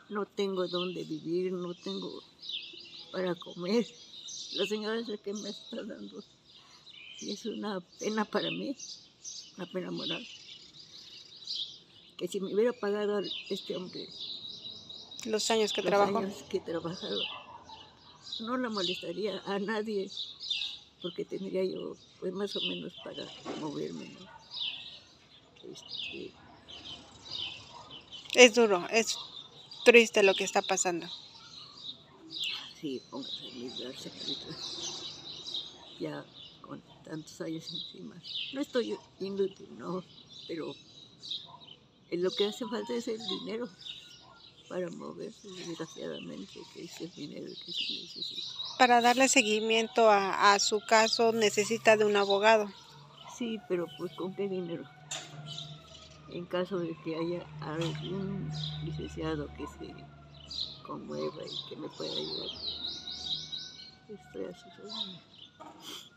no tengo dónde vivir, no tengo para comer. La señora es la que me está dando. Y es una pena para mí, una pena moral. Que si me hubiera pagado este hombre Los años que los trabajó. años que he trabajado, no la molestaría a nadie, porque tendría yo pues más o menos para moverme, ¿no? Es duro, es triste lo que está pasando. Sí, póngase a mirar, señorita, ya con tantos años encima. No estoy inútil, no, pero lo que hace falta es el dinero para moverse, desgraciadamente, que es el dinero que se necesita. Para darle seguimiento a su caso necesita de un abogado. Sí, pero pues ¿con qué dinero? En caso de que haya algún licenciado que se conmueva y que me pueda ayudar, estoy a sus órdenes.